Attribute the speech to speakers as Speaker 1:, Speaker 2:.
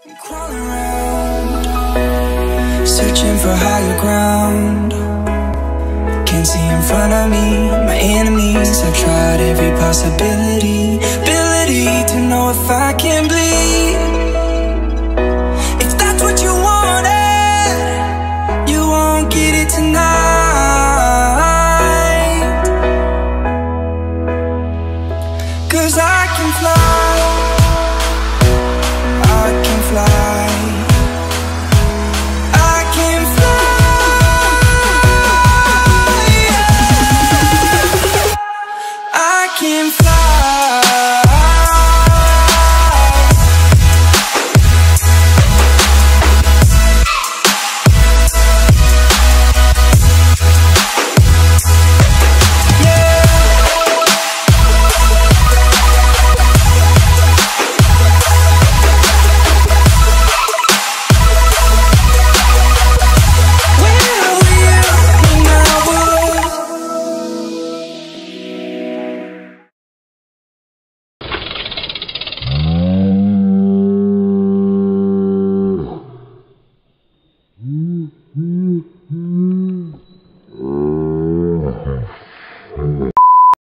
Speaker 1: Crawling around, searching for higher ground. Can't see in front of me, my enemies. I've tried every possibility, ability to know if I can bleed. If that's what you wanted, you won't get it tonight. 'Cause I can fly, I can fly, I can fly, I can fly.
Speaker 2: Mm-hmm.